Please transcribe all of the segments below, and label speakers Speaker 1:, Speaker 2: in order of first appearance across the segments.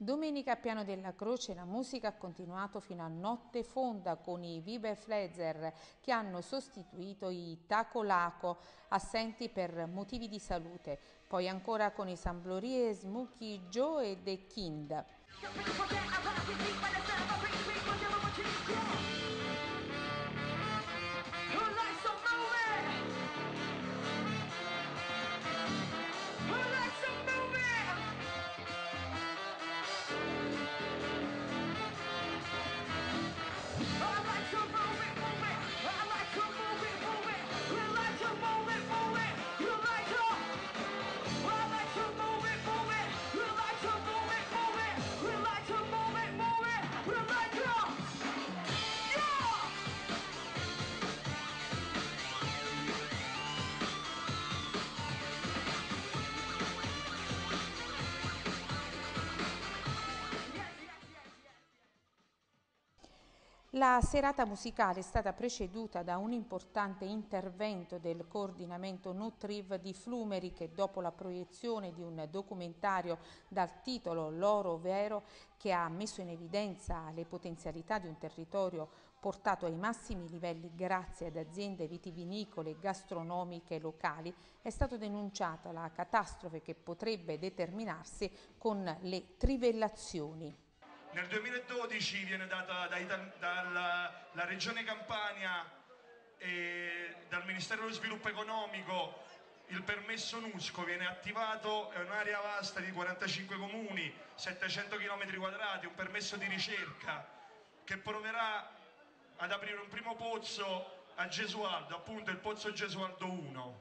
Speaker 1: Domenica a Piano della Croce la musica ha continuato fino a notte fonda con i Vibe Flezer che hanno sostituito i Taco Laco assenti per motivi di salute, poi ancora con i Samblorie, Smokey Joe e The Kind. La serata musicale è stata preceduta da un importante intervento del coordinamento Nutriv di Flumeri che dopo la proiezione di un documentario dal titolo L'oro vero che ha messo in evidenza le potenzialità di un territorio portato ai massimi livelli grazie ad aziende vitivinicole e gastronomiche locali, è stata denunciata la catastrofe che potrebbe determinarsi con le trivellazioni.
Speaker 2: Nel 2012 viene data dalla Regione Campania e dal Ministero dello Sviluppo Economico il permesso NUSCO, viene attivato, è un'area vasta di 45 comuni, 700 km quadrati, un permesso di ricerca che proverà ad aprire un primo pozzo a Gesualdo, appunto il pozzo Gesualdo 1.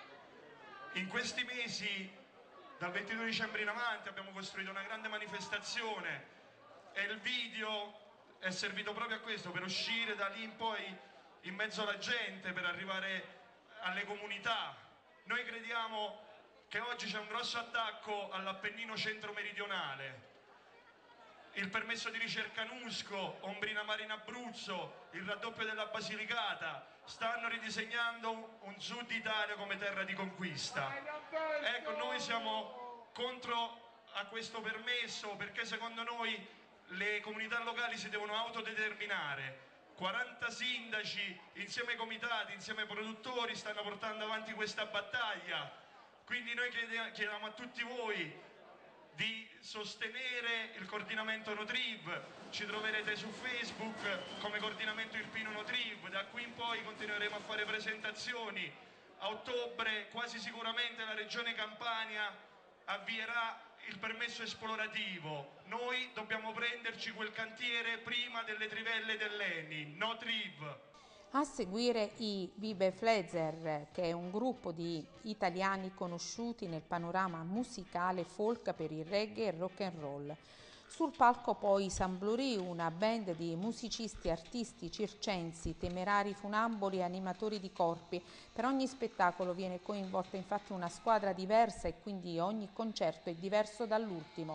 Speaker 2: In questi mesi, dal 22 dicembre in avanti, abbiamo costruito una grande manifestazione e il video è servito proprio a questo, per uscire da lì in poi in mezzo alla gente, per arrivare alle comunità. Noi crediamo che oggi c'è un grosso attacco all'Appennino centro-meridionale. Il permesso di ricerca NUSCO, Ombrina Mare in Abruzzo, il raddoppio della Basilicata stanno ridisegnando un sud Italia come terra di conquista. Ecco, noi siamo contro a questo permesso perché secondo noi le comunità locali si devono autodeterminare. 40 sindaci insieme ai comitati, insieme ai produttori stanno portando avanti questa battaglia, quindi noi chiediamo a tutti voi di sostenere il coordinamento Nutriv, ci troverete su Facebook come coordinamento Irpino Nutriv, da qui in poi continueremo a fare presentazioni. A ottobre quasi sicuramente la Regione Campania avvierà il permesso esplorativo. Noi dobbiamo prenderci quel cantiere prima delle trivelle dell'ENI, no Triv.
Speaker 1: A seguire i Vibe Flezer, che è un gruppo di italiani conosciuti nel panorama musicale folk per il reggae e il rock and roll. Sul palco poi i Samblorie, una band di musicisti, artisti, circensi, temerari funamboli e animatori di corpi. Per ogni spettacolo viene coinvolta infatti una squadra diversa e quindi ogni concerto è diverso dall'ultimo.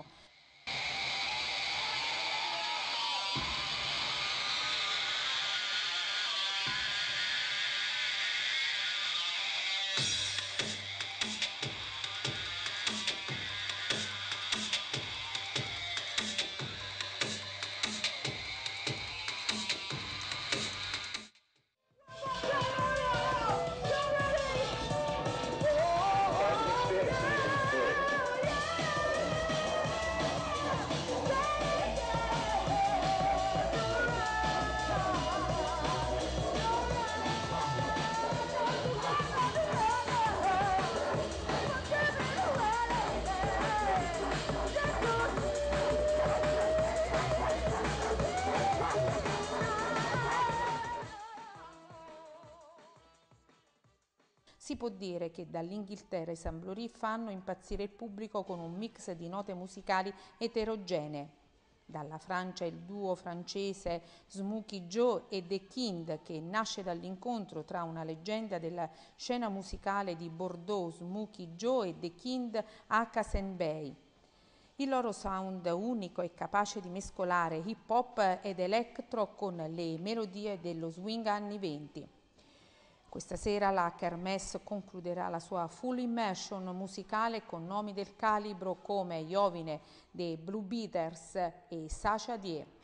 Speaker 1: Si può dire che dall'Inghilterra i Samblorie fanno impazzire il pubblico con un mix di note musicali eterogenee. Dalla Francia il duo francese Smokey Joe e The Kind, che nasce dall'incontro tra una leggenda della scena musicale di Bordeaux, Smokey Joe, e The Kind Hakasen Bey. Il loro sound unico è capace di mescolare hip hop ed electro con le melodie dello swing anni 20. Questa sera la Kermesse concluderà la sua full immersion musicale con nomi del calibro come Jovine dei Blue Beaters e Sacha Die.